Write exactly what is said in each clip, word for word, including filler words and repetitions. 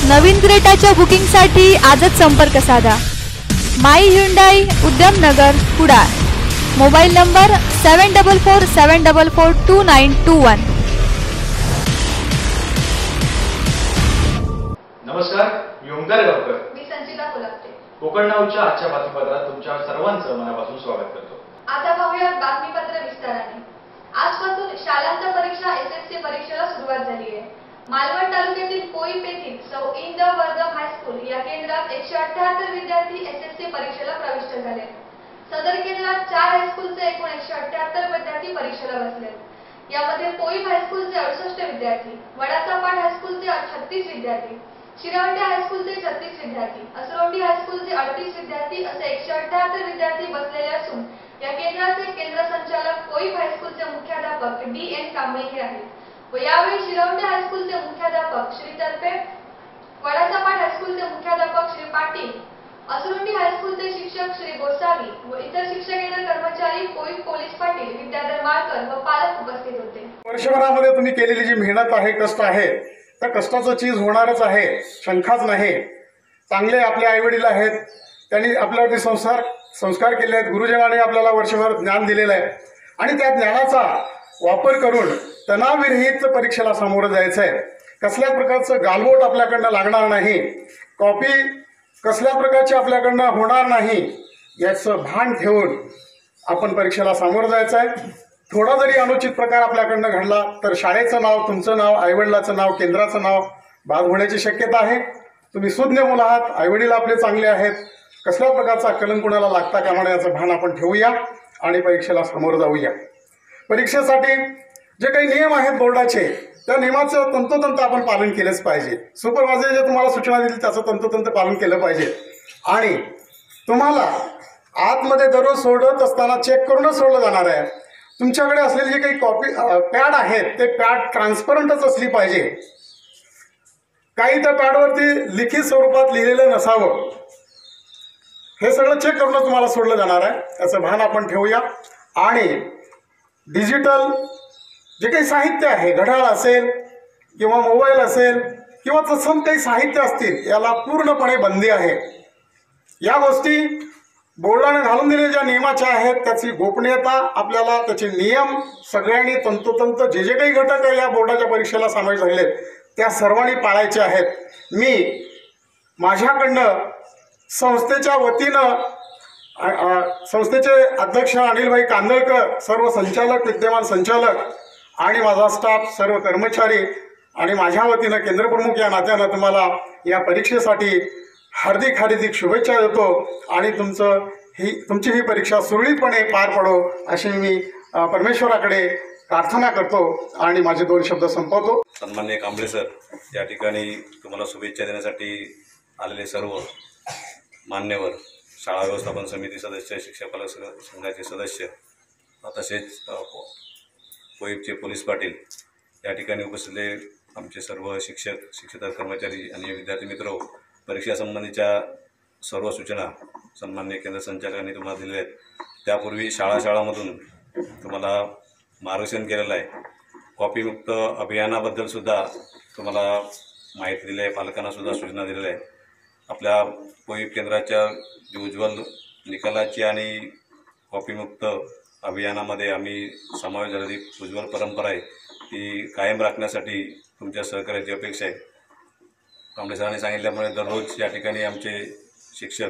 नवीन क्रेटाच्या बुकिंगसाठी आजच संपर्क साधा। My Hyundai Udyamnagar Kudal. Mobile number seven double four seven double four two nine two one. नमस्कार, मी ओंकार गावकर। मी संचिता कोल्हाटे। कोकण नाऊच्या आजच्या बातमीपत्रात तुमच्या सर्वांचं मनापासून स्वागत करतो। आता पाहूया बातमीपत्र विस्ताराने। आजपासून शालांत परीक्षा एसएससी परीक्षेला सुरुवात झाली आहे। मालवण तालुक्यातील कोईप येथील सौ इंद वर्धम हायस्कूल या केंद्रात एकशे अठ्ठ्याहत्तर विद्यार्थी एसएससी परीक्षेला प्रविष्ट झाले। सदर केंद्रात चार हायस्कूलचे एकूण एकशे अठ्ठ्याहत्तर विद्यार्थी परीक्षेला बसले। यामध्ये कोईप हायस्कूलचे अडुसष्ट विद्यार्थी, वडाचापाट हायस्कूलचे छत्तीस विद्यार्थी, शिरवंटे हायस्कूलचे छत्तीस विद्यार्थी, असरोंडी हायस्कूलचे अडतीस विद्यार्थी असे एकशे अठ्ठ्याहत्तर विद्यार्थी बसलेले असून या केंद्राचे केंद्र संचालक कोईप हायस्कूलचे मुख्याध्यापक डी एन कांबळे हे आहेत व यावेळी शिरवंटे हायस्कूलचे मुख्याध्यापक श्री तर्फे, वडाचापाट हायस्कूलचे मुख्याध्यापक श्री पाटील, असरोंडी हायस्कूलचे शिक्षक श्री गोसावी व इतर शिक्षकेतर कर्मचारी, कोईप पोलीस पाटील, विद्याधर माळकर व पालक उपस्थित होते। वर्षभरामध्ये तुम्ही केलेली जी मेहनत आहे, कष्ट आहे, त्या कष्टाचं चीज होणारच आहे, शंकाच नाही। चांगले आपले आईवडील आहेत, त्यांनी आपल्यावरती संस्कार संस्कार केले आहेत, गुरुजनांनी आपल्याला वर्षभर ज्ञान दिलेलं आहे आणि त्या ज्ञानाचा वापर करून तणावविरहित परीक्षेला सामोरं जायचं आहे। कसल्याच प्रकारचं गालबोट आपल्याकडनं लागणार नाही, कॉपी कसल्या प्रकारची आपल्याकडनं होणार नाही, याचं भान ठेवून आपण परीक्षेला सामोरं जायचं आहे। थोडा जरी अनुचित प्रकार आपल्याकडनं घडला तर शाळेचं नाव, तुमचं नाव, आईवडिलाचं नाव, केंद्राचं नाव बाद होण्याची शक्यता आहे। तुम्ही सुज्ञ मुलं आहात, आईवडील आपले चांगले आहेत, कसल्या प्रकारचा कलंक कुणाला लागता कामा नये याचं भान आपण ठेवूया आणि परीक्षेला सामोरं जाऊया। परीक्षेसाठी जे काही नियम आहेत बोर्डाचे, त्या नियमाचं तंतोतंत आपण पालन केलंच पाहिजे। सुपरवायझर जे तुम्हाला सूचना दिली त्याचं तंतोतंत पालन केलं पाहिजे आणि तुम्हाला आतमध्ये दररोज सोडत असताना चेक करूनच सोडलं जाणार आहे। तुमच्याकडे असलेली जे काही कॉपी पॅड आहेत ते पॅड ट्रान्सपरंटच असली पाहिजे, काही त्या पॅडवरती लिखित स्वरूपात लिहिलेलं नसावं। हे सगळं चेक करूनच तुम्हाला सोडलं जाणार आहे, याचं भान आपण ठेवूया। आणि डिजिटल जे काही साहित्य आहे, घड्याळ असेल किंवा मोबाईल असेल किंवा तसं काही साहित्य असतील, याला पूर्णपणे बंदी आहे। या गोष्टी बोर्डाने घालून दिलेल्या ज्या नियमाच्या आहेत त्याची गोपनीयता, आपल्याला त्याचे नियम सगळ्यांनी तंतोतंत जे जे काही घटक आहे या बोर्डाच्या परीक्षेला सामील झालेले आहेत त्या सर्वांनी पाळायचे आहेत। मी माझ्याकडनं संस्थेच्या वतीनं संस्थेचे अध्यक्ष अनिलभाई कांदळकर, सर्व संचालक, विद्यमान संचालक आणि माझा स्टाफ, सर्व कर्मचारी आणि माझ्या वतीनं केंद्रप्रमुख या नात्यानं तुम्हाला या परीक्षेसाठी हार्दिक हार्दिक शुभेच्छा देतो आणि तुमचं ही तुमची ही परीक्षा सुरळीतपणे पार पडो अशी मी परमेश्वराकडे प्रार्थना करतो आणि माझे दोन शब्द संपवतो। सन्माननीय कांबळे सर, या ठिकाणी तुम्हाला शुभेच्छा देण्यासाठी आलेले सर्व मान्यवर, शाळा व्यवस्थापन समिती सदस्य, शिक्षक पालक संघाचे सदस्य, तसेच कोईपचे पोलीस पाटील, या ठिकाणी उपस्थितले आमचे सर्व शिक्षक, शिक्षकेतर कर्मचारी आणि विद्यार्थी मित्र, परीक्षासंबंधीच्या सर्व सूचना सन्माननीय केंद्र संचालकांनी तुम्हाला दिलेल्या आहेत। त्यापूर्वी शाळा शाळांमधून तुम्हाला मार्गदर्शन केलेलं आहे। कॉपीमुक्त अभियानाबद्दलसुद्धा तुम्हाला माहिती दिली आहे, पालकांनासुद्धा सूचना दिलेल्या आहेत। आपल्या कोईप केंद्राच्या जी उज्ज्वल निकालाची आणि कॉपीमुक्त अभियानामध्ये आम्ही समावेश झालेली उज्ज्वल परंपरा आहे ती कायम राखण्यासाठी तुमच्या सहकार्याची अपेक्षा आहे। कांबळे सरांनी सांगितल्यामुळे दररोज या ठिकाणी आमचे शिक्षक,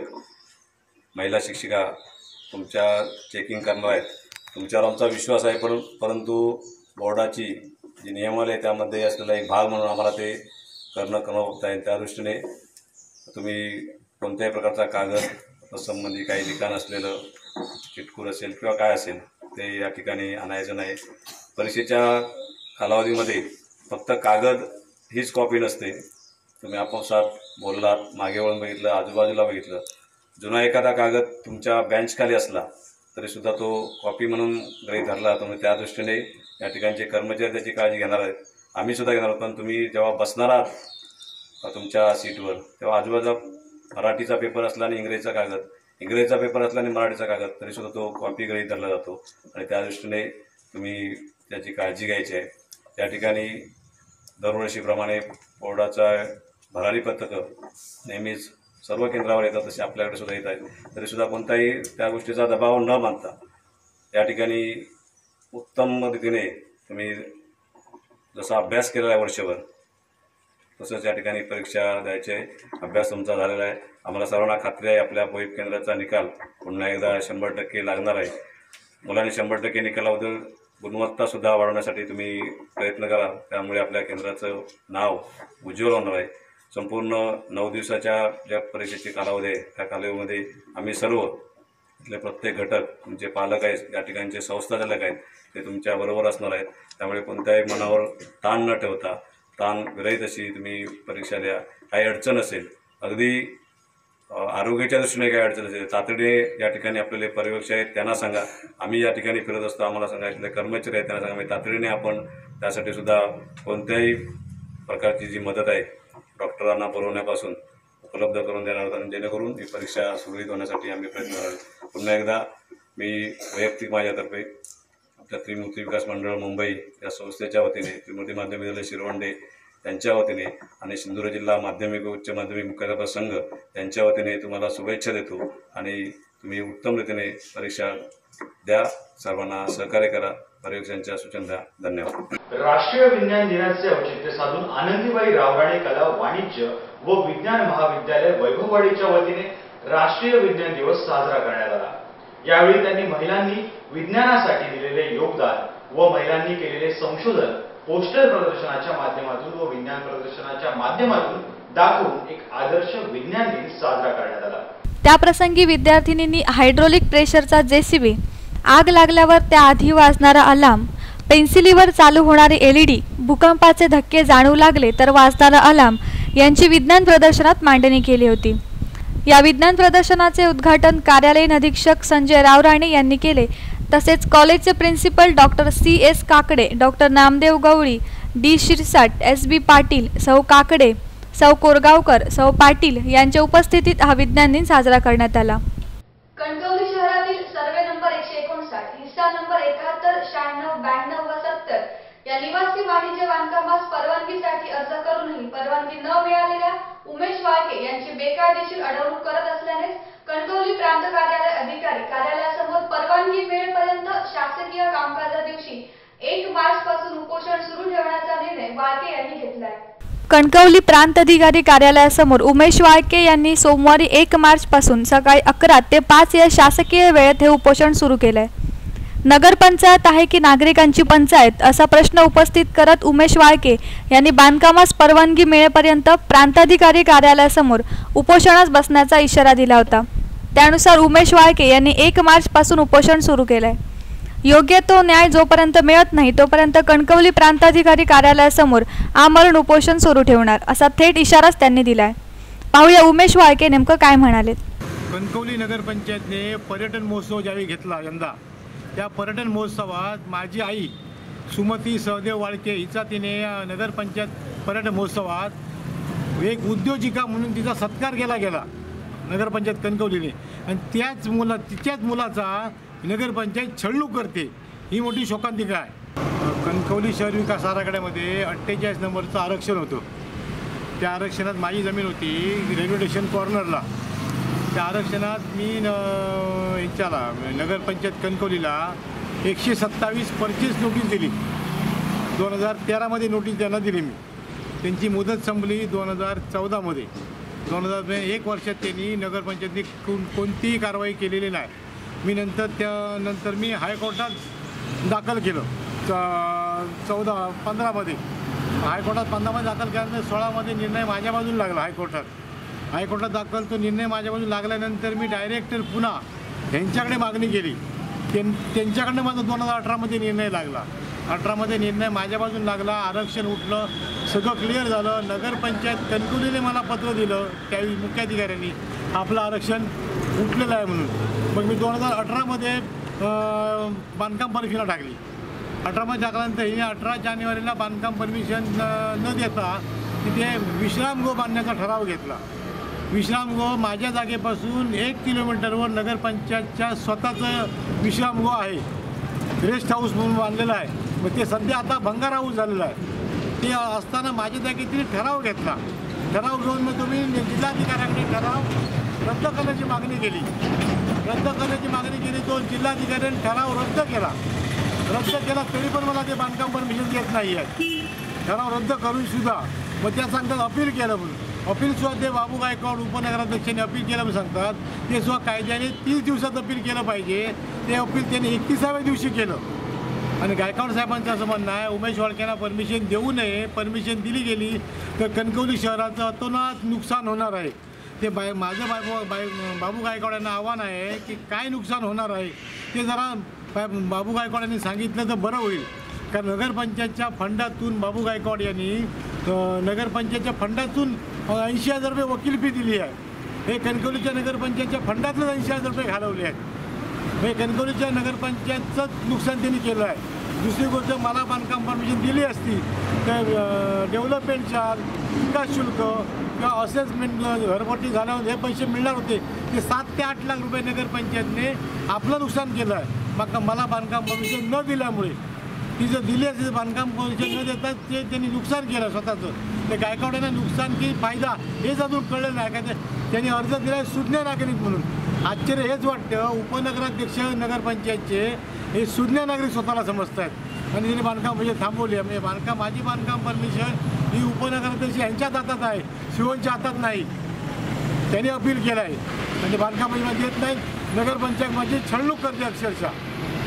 महिला शिक्षिका तुमच्या चेकिंग करणार आहेत। तुमच्यावर आमचा विश्वास आहे, पण परंतु बोर्डाची जी नियमावली आहे त्यामध्ये असलेला एक भाग म्हणून आम्हाला ते करणं करणं होत आहे। त्या दृष्टीने तुम्ही कोणत्याही प्रकारचा कागद संबंधी काही लिखाण असलेलं चिटकूर असेल किंवा काय असेल ते या ठिकाणी आणायचं नाही। परीक्षेच्या कालावधीमध्ये फक्त कागद हीच कॉपी नसते। तुम्ही आपोआप बोललात, मागे वळून बघितलं, आजूबाजूला बघितलं, जुना एखादा कागद तुमच्या बेंचखाली असला तरीसुद्धा तो कॉपी म्हणून गृहीत धरला, तुम्ही त्या दृष्टीने या ठिकाणचे कर्मचारी त्याची काळजी घेणार आहेत, आम्हीसुद्धा घेणार आहोत। पण तुम्ही जेव्हा बसणार आहात तुमच्या सीटवर तेव्हा आजूबाजूला मराठीचा पेपर असला आणि इंग्रजीचा कागद, इंग्रजीचा पेपर असला आणि मराठीचा कागद तरीसुद्धा तो कॉपी गृहीत धरला जातो आणि त्या दृष्टीने तुम्ही त्याची काळजी घ्यायची आहे। त्या ठिकाणी दरवर्षीप्रमाणे बोर्डाचा भरारी पथकं नेहमीच सर्व केंद्रावर येतात, तसे आपल्याकडे सुद्धा येत आहेत. तरीसुद्धा कोणताही त्या गोष्टीचा दबाव न मानता या ठिकाणी उत्तम रीतीने तुम्ही जसा अभ्यास केलेला आहे वर्षभर, तसंच या ठिकाणी परीक्षा द्यायचे अभ्यास तुमचा झालेला आहे. आम्हाला सर्वांना खात्री आहे आपल्या पोईप केंद्राचा निकाल पुन्हा एकदा शंभर टक्के लागणार आहे. मुलांनी शंभर टक्के निकालाबद्दल गुणवत्तासुद्धा वाढवण्यासाठी तुम्ही प्रयत्न करा. त्यामुळे आपल्या केंद्राचं नाव उज्ज्वल होणार आहे. संपूर्ण नऊ दिवसाच्या ज्या परीक्षेची कालावधी आहे त्या कालावधीमध्ये आम्ही सर्व इथले प्रत्येक घटक, तुमचे पालक आहेत, या ठिकाणचे संस्थाचालक आहेत, ते तुमच्याबरोबर असणार आहेत. त्यामुळे कोणत्याही मनावर ताण न ठेवता ताण विरहित अशी तुम्ही परीक्षा द्या. काही अडचण असेल, अगदी आरोग्याच्या दृष्टीने काही अडचण असेल, तातडीने या ठिकाणी आपल्याला पर्यवेक्षक आहेत त्यांना सांगा. आम्ही या ठिकाणी फिरत असतो, आम्हाला सांगा. इथले कर्मचारी आहेत त्यांना सांगा. मी तातडीने आपण त्यासाठी सुद्धा कोणत्याही प्रकारची जी मदत आहे डॉक्टरांना बोलवण्यापासून उपलब्ध करून देणार आहोत, जेणेकरून ही परीक्षा सुरळीत होण्यासाठी आम्ही प्रयत्न कराल. पुन्हा एकदा मी वैयक्तिक माझ्यातर्फे आपल्या त्रिमूर्ती विकास मंडळ मुंबई या संस्थेच्या वतीने, त्रिमूर्ती माध्यमिक विद्यालय शिरवंडे यांच्या वतीने आणि सिंधुदुर्ग जिल्हा माध्यमिक व उच्च माध्यमिक मुख्याध्यापक संघ यांच्या वतीने तुम्हाला शुभेच्छा देतो आणि तुम्ही उत्तम रीतीने परीक्षा द्या. सर्वांना सहकार्य करा. पर्यवेक्षकांच्या सूचना द्या. धन्यवाद. राष्ट्रीय विज्ञान दिनाचे औचित्य साधून आनंदीबाई रावराणे कला वाणिज्य व विज्ञान महाविद्यालय वैभववाडीच्या वतीने राष्ट्रीय विज्ञान दिवस साजरा करण्यात आला. यावेळी त्यांनी महिलांनी विज्ञानासाठी दिलेले योगदान व महिलांनी केलेले संशोधन पोस्टर प्रदर्शनाच्या माध्यमातून व विज्ञान प्रदर्शनाच्या माध्यमातून दाखवून एक आदर्श विज्ञान दिन साजरा करण्यात आला. त्याप्रसंगी विद्यार्थिनींनी हायड्रोलिक प्रेशरचा जेसीबी, आग लागल्यावर त्याआधी वाजणारा अलार्म, पेन्सिलीवर चालू होणारी एलईडी, भूकंपाचे धक्के जाणवू लागले तर वाजणारा अलार्म यांची विज्ञान प्रदर्शनात मांडणी केली होती. या विज्ञान प्रदर्शनाचे उद्घाटन कार्यालयीन अधीक्षक संजय रावराणे यांनी केले. तसेच कॉलेजचे principal doctor C S Kakade, doctor Namdev Gawali, D Shirsat, S B Patil, सौ काकडे, सौ कोरगावकर, सौ पाटील यांच्या उपस्थितीत हा विज्ञान दिन साजरा करण्यात आला. कणकवली शहरातील सर्वे नंबर एकशे एकोणसाठ, हिस्सा नंबर एकाहत्तर, शहाण्णव, ब्याण्णव व सत्तर या निवासी वाणिज्य बांधकामास परवानगीसाठी अर्ज करूनही परवानगी न मिळालेल्या उमेश वाळके यांची बेकायदेशीर अडवणूक करत असल्याने कणकवली प्रांत कार्यालय अधिकारी कार्यालयासमोर परवानगी मिळेपर्यंत शासकीय कामकाजा दिवशी एक मार्च पासून उपोषण सुरू ठेवण्याचा निर्णय वाळके यांनी घेतला आहे. कणकवली प्रांत अधिकारी कार्यालयासमोर उमेश वाळके यांनी सोमवारी एक मार्च पासून सकाळी अकरा ते पाच या शासकीय वेळेत हे उपोषण सुरू केलंय. नगरपंचायत आहे की नागरिकांची पंचायत असा प्रश्न उपस्थित करत उमेश वाळके यांनी बांधकामास परवानगी मिळेपर्यंत प्रांताधिकारी कार्यालयासमोर उपोषणास बसण्याचा इशारा दिला होता. त्यानुसार उमेश वाळके यांनी एक मार्च पासून उपोषण सुरू केलंय. योग्य तो न्याय जोपर्यंत मिळत नाही तोपर्यंत कणकवली प्रांताधिकारी कार्यालयासमोर आमरण उपोषण सुरू ठेवणार असा थेट इशाराच त्यांनी दिलाय. पाहूया उमेश वाळके नेमकं काय म्हणाले. कणकवली नगरपंचायतने पर्यटन महोत्सव ज्यावेळी घेतला यंदा, त्या पर्यटन महोत्सवात माझी आई सुमती सहदेव वाळके हिचा तिने नगरपंचायत पर्यटन महोत्सवात एक उद्योजिका म्हणून तिचा सत्कार केला गेला नगरपंचायत कणकवलीने, आणि त्याच मुला तिच्याच मुलाचा नगरपंचायत छळणूक करते, ही मोठी शोकांतिका आहे. कणकवली शहर विकास आराखड्यामध्ये अठ्ठेचाळीस नंबरचं आरक्षण होतं. त्या आरक्षणात माझी जमीन होती रेल्वे स्टेशन कॉर्नरला. त्या आरक्षणात मी न याच्याला नगरपंचायत कणकवलीला एकशे सत्तावीस परचेस नोटीस दिली. दोन हजार तेरामध्ये नोटीस त्यांना दिली मी. त्यांची मुदत संपली दोन हजार चौदामध्ये. दोन हजार एक वर्षात त्यांनी नगरपंचायतनी कोण कोणतीही कारवाई केलेली नाही. मी नंतर त्यानंतर मी हायकोर्टात दाखल केलं चौदा पंधरामध्ये. हायकोर्टात पंधरामध्ये दाखल केल्यानंतर सोळामध्ये निर्णय माझ्या बाजूला लागला. हायकोर्टात हायकोर्टात दाखल तो निर्णय माझ्या बाजूला लागल्यानंतर मी डायरेक्ट पुन्हा ह्यांच्याकडे मागणी केली. त्यां त्यांच्याकडनं माझा दोन हजार अठरामध्ये निर्णय लागला. अठरामध्ये निर्णय माझ्या बाजून लागला. आरक्षण उठलं, सगळं क्लिअर झालं. नगरपंचायत कणकवलीने मला पत्र दिलं त्यावेळी मुख्याधिकाऱ्यांनी आपलं आरक्षण उठलेलं आहे म्हणून. मग मी दोन हजार अठरामध्ये बांधकाम परमिशनला टाकली. अठरामध्ये टाकल्यानंतर हिने अठरा जानेवारीला बांधकाम परमिशन न देता तिथे विश्रामगृह बांधण्याचा ठराव घेतला. विश्रामगृह माझ्या जागेपासून एक किलोमीटरवर नगरपंचायतच्या स्वतःचं विश्रामगृह आहे, रेस्ट हाऊस म्हणून बांधलेलं आहे. मग ते सध्या आता भंगार हाऊस झालेलं आहे. ते असताना माझ्या जागेत तिने ठराव घेतला. ठराव घेऊन मग तुम्ही जिल्हाधिकाऱ्यांकडे ठराव रद्द करण्याची मागणी केली. रद्द करण्याची मागणी केली, तो जिल्हाधिकाऱ्यांनी ठराव रद्द केला. रद्द केला तरी पण मला ते बांधकाम परमिशन देत नाही आहे. ठराव रद्द करून सुद्धा मग त्या सांगतात अपील केलं म्हणून. अपील सुद्धा ते बाबू गायकवाड उपनगराध्यक्षांनी अपील केलं म्हणून सांगतात. ते सुद्धा कायद्याने तीस दिवसात अपील केलं पाहिजे. ते अपील त्यांनी एकतीसाव्या दिवशी केलं. आणि गायकवाड साहेबांचं असं म्हणणं आहे उमेश वाळकेंना परमिशन देऊ नये. परमिशन दिली गेली तर कणकवली शहराचं अतोनात नुकसान होणार आहे. ते बाय माझं बाबू बाय बाबू गायकवाड यांना आव्हान आहे की काय नुकसान होणार आहे ते जरा बाबू गायकवाड यांनी सांगितलं तर बरं होईल. कारण नगरपंचायतच्या फंडातून बाबू गायकवाड यांनी नगरपंचायतच्या फंडातून ऐंशी हजार रुपये वकील फी दिली आहे. हे कणकवलीच्या नगरपंचायतच्या फंडातूनच ऐंशी हजार रुपये घालवले आहेत. हे कणकवलीच्या नगरपंचायतचंच नुकसान त्यांनी केलं आहे. दुसरी गोष्ट मला बांधकाम परमिशन दिली असती तर डेव्हलपमेंट चार्ज, विकास शुल्क किंवा असेसमेंट घरपट्टी झाल्यावर हे पैसे मिळणार होते. ते सात ते आठ लाख रुपये नगरपंचायतने आपलं नुकसान केलं आहे. मग मला बांधकाम परमिशन न दिल्यामुळे ती जर दिली असते बांधकाम परमिशन न देतात ते त्यांनी नुकसान केलं स्वतःचं. ते गायकवाडांना नुकसान की फायदा हेच अजून कळलं नाही का. त्यांनी अर्ज दिला सुज्ञ नागरिक म्हणून. आश्चर्य हेच वाटतं उपनगराध्यक्ष नगरपंचायतचे हे सुज्ञ नागरिक स्वतःला समजत आहेत आणि त्यांनी बांधकाम म्हणजे थांबवली. म्हणजे बांधकाम माझी बांधकाम परमिशन ही उपनगराध्यक्ष यांच्याच हातात आहे, शिवनच्या हातात नाही. त्यांनी अपील केलं आहे आणि बांधकाम परमिशन देत नाही. नगरपंचायत माझी छळणूक करते, अक्षरशः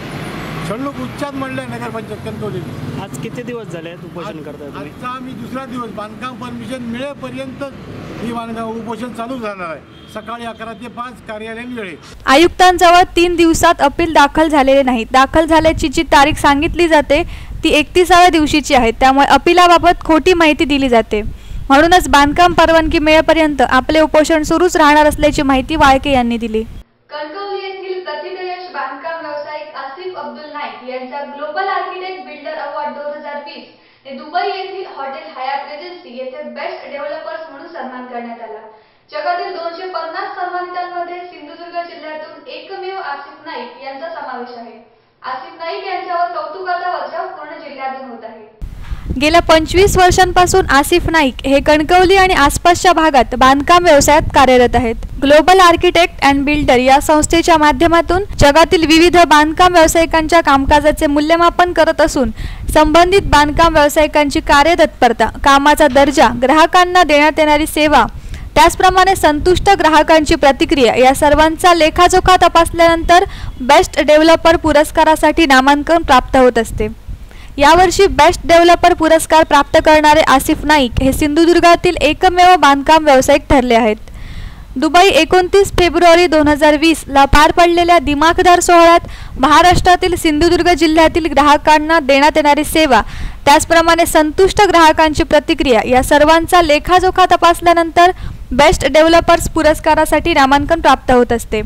छळणूक उच्चात म्हणलं आहे नगरपंचायत कणकवली. आज किती दिवस झाले उपोषण करताय तुम्ही? आजचा आम्ही दुसरा दिवस. बांधकाम परमिशन मिळेपर्यंत ही बांधकाम उपोषण चालू झाणार आहे. सकाळी अकरा ते पाच कार्यालयीन वेळेत. आयुक्तांजवळ तीन दिवसात अपील दाखल झालेले नाही. दाखल झाल्याची जी तारीख सांगितली जाते ती एकतीसाव्या दिवशीची आहे. त्यामुळे अपिलाबाबत खोटी माहिती दिली जाते. म्हणूनच बांधकाम परवानगी मिळेपर्यंत आपले उपोषण सुरूच राहणार असल्याची माहिती वाळके यांनी दिली. कणकवली येथील प्रतिथयश बांधकाम व्यावसायिक आसिफ अब्दुल नाईक यांचा ग्लोबल आर्किटेक्ट बिल्डर अवॉर्ड दोन हजार वीस हे दुबई येथील हॉटेल हयात रेजन्सी येथे बेस्ट डेव्हलपर्स म्हणून सन्मान करण्यात आला. जगातील दोनशे पन्नास सन्मानितांमध्ये सिंधुदुर्ग जिल्ह्यातून एकमेव आसिफ नाईक यांचा समावेश आहे. आसिफ नाईक यांच्यावर कौतुकाचा वर्षाव पूर्ण जिल्ह्यातून होत आहे. गेल्या पंचवीस वर्षांपासून आसिफ नाईक हे कणकवली आणि आसपासच्या भागात बांधकाम व्यवसायात कार्यरत आहेत. ग्लोबल आर्किटेक्ट अँड बिल्डर या संस्थेच्या माध्यमातून जगातील विविध बांधकाम व्यावसायिकांच्या कामकाजाचे मूल्यमापन करत असून संबंधित बांधकाम व्यावसायिकांची कार्यतत्परता, कामाचा दर्जा, ग्राहकांना देण्यात येणारी सेवा, त्याचप्रमाणे संतुष्ट ग्राहकांची प्रतिक्रिया या सर्वांचा लेखाजोखा तपासल्यानंतर बेस्ट डेव्हलपर पुरस्कारासाठी नामांकन प्राप्त होत असते. यावर्षी बेस्ट डेव्हलपर पुरस्कार प्राप्त करणारे आसिफ नाईक हे सिंधुदुर्गातील एकमेव बांधकाम व्यावसायिक ठरले आहेत. दुबई एकोणतीस फेब्रुवारी दोन हजार वीस ला पार पडलेल्या दिमाखदार सोहळ्यात महाराष्ट्रातील सिंधुदुर्ग जिल्ह्यातील ग्राहकांना देण्यात येणारी सेवा, त्याचप्रमाणे संतुष्ट ग्राहकांची प्रतिक्रिया या सर्वांचा लेखाजोखा तपासल्यानंतर बेस्ट डेव्हलपर्स पुरस्कारासाठी नामांकन प्राप्त होत असते.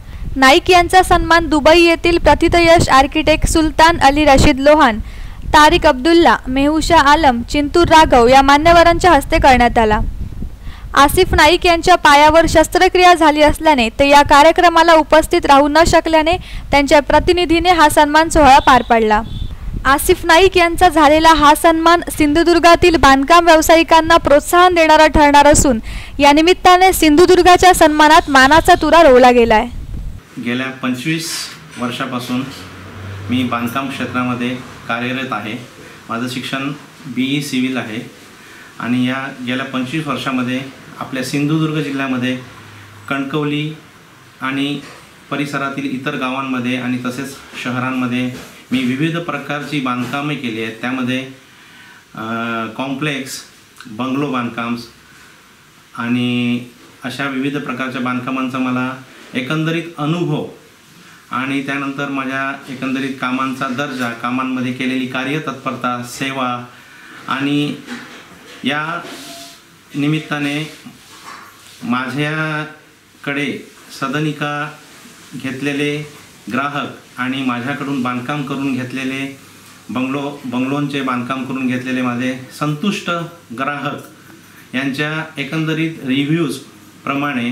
नाईक यांचा सन्मान दुबई येथील प्रतिथयश architect Sultan Ali Rashid Lohan, Tariq Abdullah, Mehusha Alam, Chintur Raghav या मान्यवरांच्या हस्ते करण्यात आला. आसिफ नाईक यांच्या पायावर शस्त्रक्रिया झाली असल्याने ते या कार्यक्रमाला उपस्थित राहू न शकल्याने त्यांच्या प्रतिनिधीने हा सन्मान सोहळा पार पाडला. आसिफ नाईक यांचा झालेला हा सन्मान सिंधुदुर्गातील बांधकाम व्यावसायिकांना प्रोत्साहन देणारा ठरणार असून या निमित्ताने सिंधुदुर्गाच्या सन्मानात मानाचा तुरा रोवला गेलाय. गेल्या पंचवीस वर्षापासून मी बांधकाम क्षेत्रामध्ये कार्यरत आहे. माझं शिक्षण बी ई सिव्हिल आहे आणि या गेल्या पंचवीस वर्षामध्ये आपल्या सिंधुदुर्ग जिल्ह्यामध्ये कणकवली आणि परिसरातील इतर गावांमध्ये आणि तसेच शहरांमध्ये मी विविध प्रकारची बांधकामे केली आहेत. त्यामध्ये कॉम्प्लेक्स, बंगलो बांधकाम्स आणि अशा विविध प्रकारच्या बांधकामांचा मला एकंदरीत अनुभव आणि त्यानंतर माझ्या एकंदरीत कामांचा दर्जा, कामांमध्ये केलेली कार्यतत्परता, सेवा आणि या निमित्ताने माझ्याकडे सदनिका घेतलेले ग्राहक आणि माझ्याकडून बांधकाम करून घेतलेले बंगलो बंगलोंचे बांधकाम करून घेतलेले माझे संतुष्ट ग्राहक यांच्या एकंदरीत रिव्ह्यूज प्रमाणे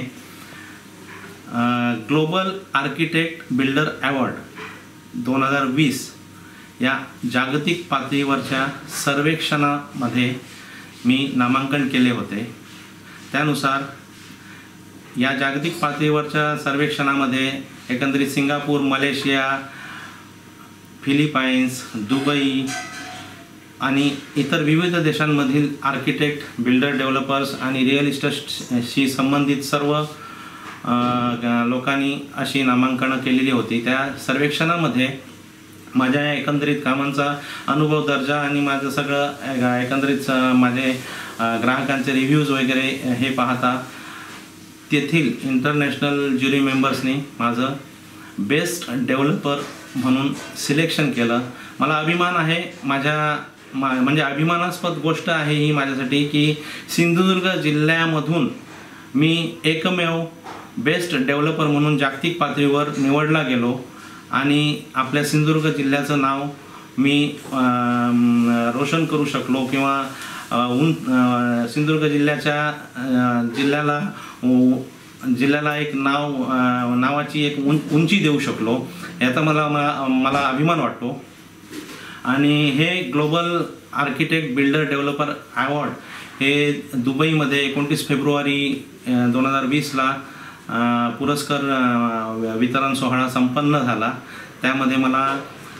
ग्लोबल आर्किटेक्ट बिल्डर अवॉर्ड दोन हजार वीस या जागतिक पातळीवरच्या सर्वेक्षणामध्ये मी नामांकन केले होते त्यानुसार या जागतिक पातळीवरच्या सर्वेक्षणामध्ये एकंदरीत सिंगापूर, मलेशिया, फिलिपाईन्स, दुबई आणि इतर विविध देशांमधील आर्किटेक्ट, बिल्डर, डेव्हलपर्स आणि रिअल इस्टेटशी संबंधित सर्व लोकांनी अशी नामांकनं केलेली होती. त्या सर्वेक्षणामध्ये माझ्या या एकंदरीत कामांचा अनुभव, दर्जा आणि माझं सगळं एकंदरीत माझे ग्राहकांचे रिव्ह्यूज वगैरे हे पाहता तेथील इंटरनॅशनल ज्युरी मेंबर्सनी माझं बेस्ट डेव्हलपर म्हणून सिलेक्शन केलं. मला अभिमान आहे, माझ्या मा म्हणजे अभिमानास्पद गोष्ट आहे ही माझ्यासाठी की सिंधुदुर्ग जिल्ह्यामधून मी एकमेव बेस्ट डेव्हलपर म्हणून जागतिक पातळीवर निवडला गेलो आणि आपल्या सिंधुदुर्ग जिल्ह्याचं नाव मी रोशन करू शकलो किंवा उं सिंधुदुर्ग जिल्ह्याच्या जिल्ह्याला जिल्ह्याला एक नाव नावाची एक उं उंची देऊ शकलो, याचा मला मला अभिमान वाटतो. आणि हे global architect, builder, developer award हे दुबईमध्ये एकोणतीस फेब्रुवारी दोन हजार वीसला पुरस्कार वितरण सोहळा संपन्न झाला. त्यामध्ये मला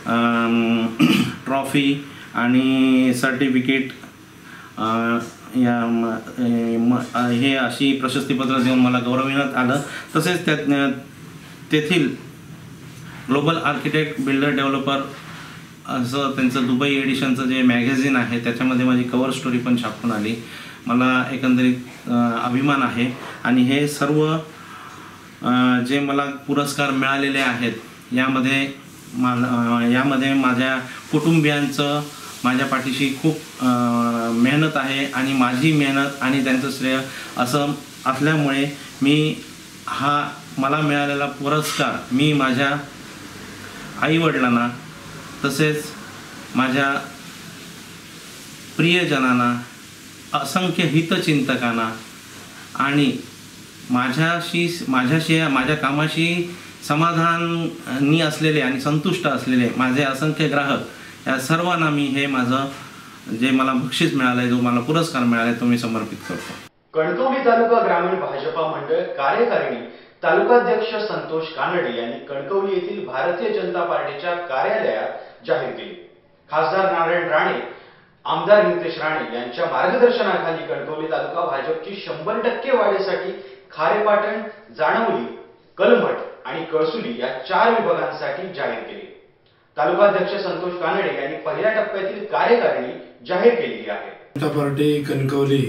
ट्रॉफी आणि सर्टिफिकेट या हे अशी प्रशस्तीपत्र देऊन मला गौरविण्यात आलं. तसेच त्या तेथील ग्लोबल आर्किटेक्ट, बिल्डर, डेव्हलपर असं त्यांचं दुबई एडिशनचं जे मॅगझिन आहे त्याच्यामध्ये माझी कवर स्टोरी पण छापून आली. मला एकंदरीत अभिमान आहे. आणि हे सर्व जे मला पुरस्कार मिळालेले आहेत यामध्ये मा यामध्ये माझ्या कुटुंबियांचं माझ्या पाठीशी खूप मेहनत आहे आणि माझी मेहनत आणि त्यांचं श्रेय असं असल्यामुळे मी हा मला मिळालेला पुरस्कार मी माझ्या आईवडिलांना तसेच माझ्या प्रियजनांना, असंख्य हितचिंतकांना आणि माझ्याशी माझ्याशी माझ्या कामाशी समाधानी असलेले आणि संतुष्ट असलेले माझे असंख्य ग्राहक या सर्वांना मी हे माझं जे मला बक्षीस मिळालं आहे, जो मला पुरस्कार मिळाला आहे तो मी समर्पित करतो. कणकवली तालुका ग्रामीण भाजपा मंडळ कार्यकारिणी तालुकाध्यक्ष संतोष कानडे यांनी कणकवली येथील भारतीय जनता पार्टीच्या कार्यालयात जाहीर केली. खासदार नारायण राणे, आमदार नितेश राणे यांच्या मार्गदर्शनाखाली कणकवली तालुका भाजपची शंभर टक्के वाढीसाठी खारेपाटण, जाणवली, कलमठ आणि कळसुली या चार विभागांसाठी जाहीर केली. तालुकाध्यक्ष संतोष कानडे यांनी पहिल्या टप्प्यातील कार्यकारिणी जाहीर केलेली आहे. जनता पार्टी कणकवली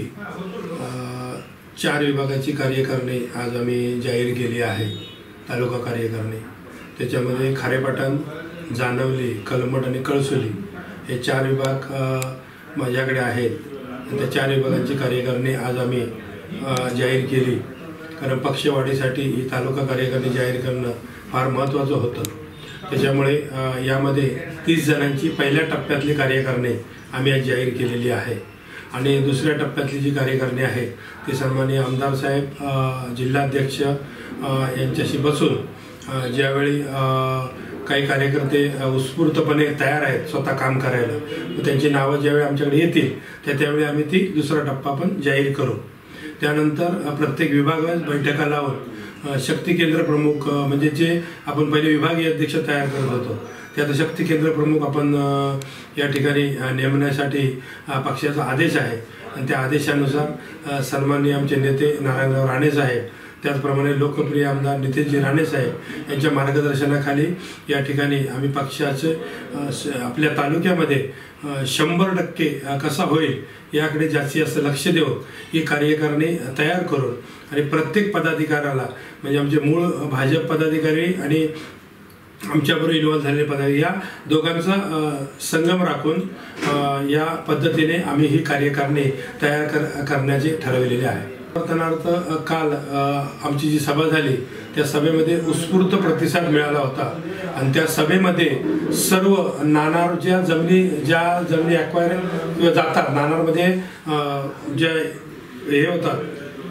चार विभागाची कार्यकारिणी आज आम्ही जाहीर केली आहे. तालुका कार्यकारिणी त्याच्यामध्ये खारेपाटण, जाणवली, कलमठ आणि कळसुली हे चार विभाग माझ्याकडे आहेत. त्या चार विभागांची कार्यकारिणी आज आम्ही जाहीर केली. कारण पक्षवाढीसाठी ही तालुका कार्यकारिणी जाहीर करणं फार महत्त्वाचं होतं. त्याच्यामुळे यामध्ये तीस जणांची पहिल्या टप्प्यातली कार्यकारिणी आम्ही आज जाहीर केलेली आहे. आणि दुसऱ्या टप्प्यातली जी कार्यकारिणी आहे ती सन्माननीय आमदार साहेब, जिल्हाध्यक्ष यांच्याशी बसून ज्यावेळी काही कार्यकर्ते उत्स्फूर्तपणे तयार आहेत स्वतः काम करायला, त्यांची नावं ज्यावेळी आमच्याकडे येतील त्या त्यावेळी आम्ही ती दुसरा टप्पा पण जाहीर करू. त्यानंतर प्रत्येक विभागात बैठका लावून शक्ती केंद्र प्रमुख म्हणजे जे आपण पहिले विभागीय अध्यक्ष तयार करत होतो त्यात शक्ती केंद्र प्रमुख आपण या ठिकाणी नेमण्यासाठी पक्षाचा आदेश आहे. आणि त्या आदेशानुसार सन्माननीय आमचे नेते नारायणराव राणे साहेब, त्याचप्रमाणे लोकप्रिय आमदार नितेशजी राणे साहेब यांच्या मार्गदर्शनाखाली या ठिकाणी आम्ही पक्षाचे आपल्या तालुक्यामध्ये शंभर टक्के कसा होईल याकडे जास्तीत जास्त लक्ष देऊन ही कार्यकारिणी तयार करून आणि प्रत्येक पदाधिकाऱ्याला म्हणजे आमचे मूळ भाजप पदाधिकारी आणि आमच्याबरोबर इन्व्हॉल्व झालेले पदाधिकारी या दोघांचा संगम राखून या पद्धतीने आम्ही ही कार्यकारिणी तयार कर करण्याचे ठरवलेले आहे. उदाहरणार्थ काल आमची जी सभा झाली त्या सभेमध्ये उत्स्फूर्त प्रतिसाद मिळाला होता आणि त्या सभेमध्ये सर्व नाणारच्या जमिनी ज्या जमिनी ॲक्वायर किंवा जातात नाणारमध्ये जे हे होतात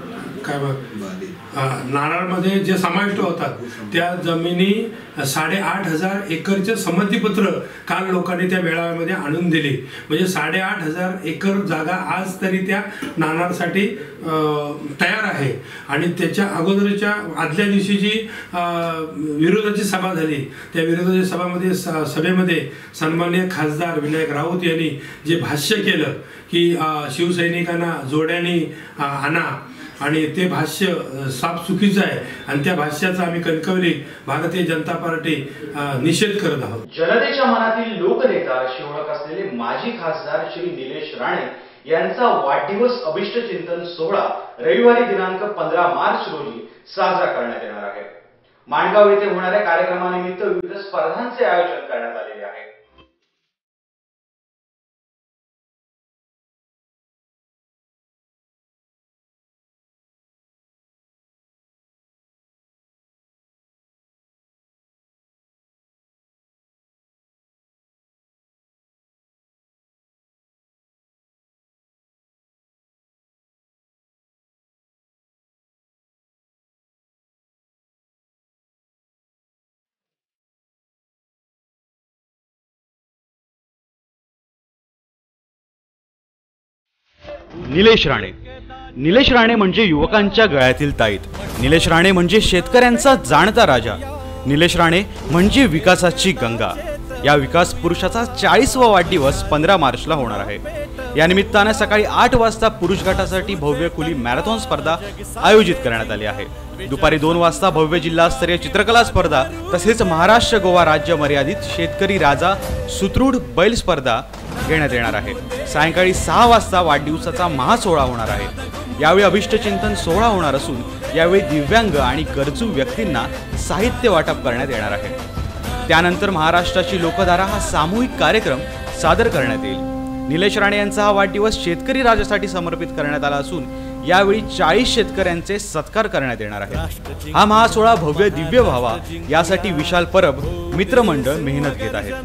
काय नाणारमध्ये जे समाविष्ट होतात त्या जमिनी साडेआठ हजार एकरचे संमतीपत्र काल लोकांनी त्या मेळाव्यामध्ये आणून दिली. म्हणजे साडेआठ हजार एकर जागा आज तरी त्या नाणारसाठी तयार आहे. आणि त्याच्या अगोदरच्या आदल्या दिवशी जी विरोधाची सभा झाली त्या विरोधाच्या सभामध्ये सभेमध्ये सन्माननीय खासदार विनायक राऊत यांनी जे भाष्य केलं की शिवसैनिकांना जोड्याने आणा आणि ते भाष्य साफ चुकीचं आहे आणि त्या भाष्याचा आम्ही कणकवली भारतीय जनता पार्टी निषेध करत आहोत. जनतेच्या मनातील लोकनेता अशी ओळख असलेले माजी खासदार श्री निलेश राणे यांचा वाढदिवस अभिष्ट चिंतन सोहळा रविवारी दिनांक पंधरा मार्च रोजी साजरा करण्यात येणार आहे. माणगाव येथे होणाऱ्या कार्यक्रमानिमित्त विविध स्पर्धांचे आयोजन करण्यात आलेले आहे. निलेश राणे. निलेश राणे म्हणजे युवकांच्या गळ्यातील ताईत. निलेश राणे म्हणजे शेतकऱ्यांचा जाणता राजा. निलेश राणे म्हणजे विकासाची गंगा. या विकास पुरुषाचा चाळीसवा वाढदिवस पंधरा मार्चला होणार आहे. या निमित्ताने सकाळी आठ वाजता पुरुष गटासाठी भव्य खुली मॅरेथॉन स्पर्धा आयोजित करण्यात आली आहे. दुपारी दोन वाजता भव्य जिल्हास्तरीय चित्रकला स्पर्धा तसेच महाराष्ट्र गोवा राज्य मर्यादित शेतकरी राजा सुदृढ बैल स्पर्धा घेण्यात येणार आहे. सायंकाळी सहा वाजता वाढदिवसाचा महासोहळा होणार आहे. यावेळी अभिष्ट चिंतन सोहळा होणार असून यावेळी दिव्यांग आणि गरजू व्यक्तींना साहित्य वाटप करण्यात येणार आहे. त्यानंतर महाराष्ट्राची लोकधारा हा सामूहिक कार्यक्रम सादर करण्यात येईल. निलेश राणे यांचा हा वाढदिवस शेतकरी राजासाठी समर्पित करण्यात आला असून यावेळी चाळीस शेतकऱ्यांचे सत्कार करण्यात येणार आहे. हा महासोहळा भव्य दिव्य व्हावा यासाठी विशाल परब मित्रमंडळ मेहनत घेत आहेत.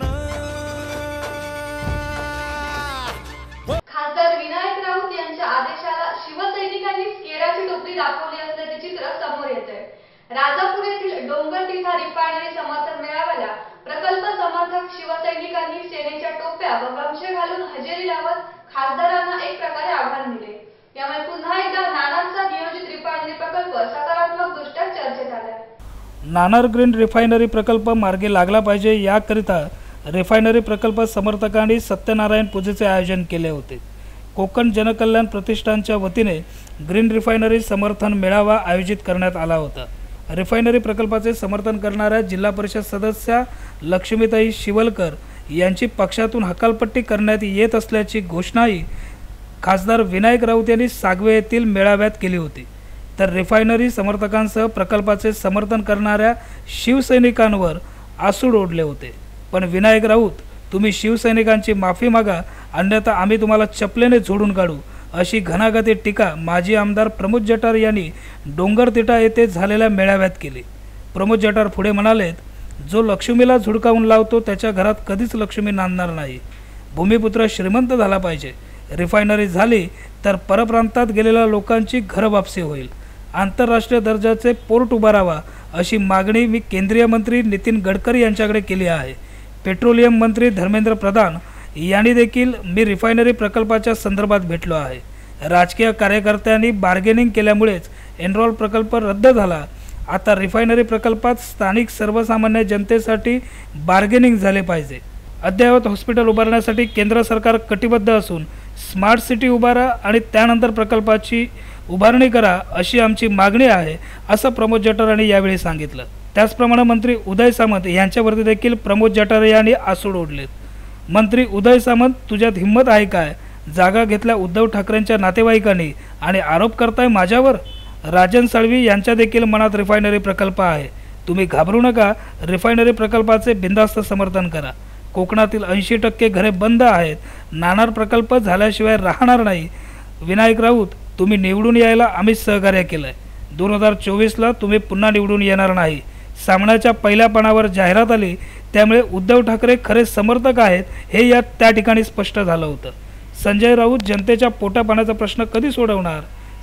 खासदार विनायक राऊत यांच्या आदेशाला शिवसैनिकांनी केराची टोपली दाखवली असल्याचे चित्र समोर येते. राजापूर येथील डोंगर तिठा रिफायनरी समर्थन मेळाव्याला प्रकल्प समर्थक शिवसैनिकांनी सेनेच्या टोप्या व गमछे घालून हजेरी लावत खासदारांना एक प्रकारे आव्हान दिले. यामुळे पुन्हा एकदा नाणारचा नियोजित रिफायनरी प्रकल्प सकारात्मक दृष्ट्या चर्चेत आला. नाणार ग्रीन रिफायनरी प्रकल्प मार्गी लागला पाहिजे याकरिता रिफायनरी प्रकल्प समर्थकांनी सत्यनारायण पूजेचे आयोजन केले होते. कोकण जनकल्याण प्रतिष्ठानच्या वतीने ग्रीन रिफायनरी समर्थन मेळावा आयोजित करण्यात आला होता. रिफायनरी प्रकल्पाचे समर्थन करणाऱ्या जिल्हा परिषद सदस्या लक्ष्मीताई शिवलकर यांची पक्षातून हकालपट्टी करण्यात येत असल्याची घोषणाही खासदार विनायक राऊत यांनी सागवे येथील मेळाव्यात केली होती. तर रिफायनरी समर्थकांसह प्रकल्पाचे समर्थन करणाऱ्या शिवसैनिकांवर आसूड ओढले होते. पण विनायक राऊत, तुम्ही शिवसैनिकांची माफी मागा, अन्यथा आम्ही तुम्हाला चपलेने झोडून काढू, अशी घणाघाती टीका माजी आमदार प्रमोद जठार यांनी डोंगरतिठा येथे झालेल्या मेळाव्यात केली. प्रमोद जठार पुढे म्हणालेत, जो लक्ष्मीला झुडकावून लावतो त्याच्या घरात कधीच लक्ष्मी नांदणार नाही. भूमिपुत्र श्रीमंत झाला पाहिजे. रिफायनरी झाली तर परप्रांतात गेलेल्या लोकांची घरवापसी होईल. आंतरराष्ट्रीय दर्जाचे पोर्ट उभारावा अशी मागणी मी केंद्रीय मंत्री नितीन गडकरी यांच्याकडे केली आहे. पेट्रोलियम मंत्री धर्मेंद्र प्रधान यांनी देखील मी रिफायनरी प्रकल्पाच्या संदर्भात भेटलो आहे. राजकीय कार्यकर्त्यांनी बार्गेनिंग केल्यामुळेच एनरॉल प्रकल्प रद्द झाला. आता रिफायनरी प्रकल्पात स्थानिक सर्वसामान्य जनतेसाठी बार्गेनिंग झाले पाहिजे. अद्ययावत हॉस्पिटल उभारण्यासाठी केंद्र सरकार कटिबद्ध असून स्मार्ट सिटी उभारा आणि त्यानंतर प्रकल्पाची उभारणी करा अशी आमची मागणी आहे, असं प्रमोद जठार यांनी यावेळी सांगितलं. त्याचप्रमाणे मंत्री उदय सामंत यांच्यावरती देखील प्रमोद जठार यांनी आसूड ओढलेत. मंत्री उदय सामंत, तुझ्यात हिंमत आहे काय? जागा घेतल्या उद्धव ठाकरेंच्या नातेवाईकांनी आणि आरोप करताय माझ्यावर. राजन साळवी यांच्या देखील मनात रिफायनरी प्रकल्प आहे. तुम्ही घाबरू नका. रिफायनरी प्रकल्पाचे बिनधास्त समर्थन करा. कोकणातील ऐंशी टक्के घरे बंद आहेत. नाणार प्रकल्प झाल्याशिवाय राहणार नाही. विनायक राऊत, तुम्ही निवडून यायला आम्ही सहकार्य केलं आहे. दोन हजार चोवीसला तुम्ही पुन्हा निवडून येणार नाही. सामन्याच्या पहिल्या पानावर जाहिरात आली, त्यामुळे उद्धव ठाकरे खरे समर्थक आहेत हे या त्या ठिकाणी स्पष्ट झालं होतं. संजय राऊत, जनतेच्या पोटापाण्याचा प्रश्न कधी सोडवणार?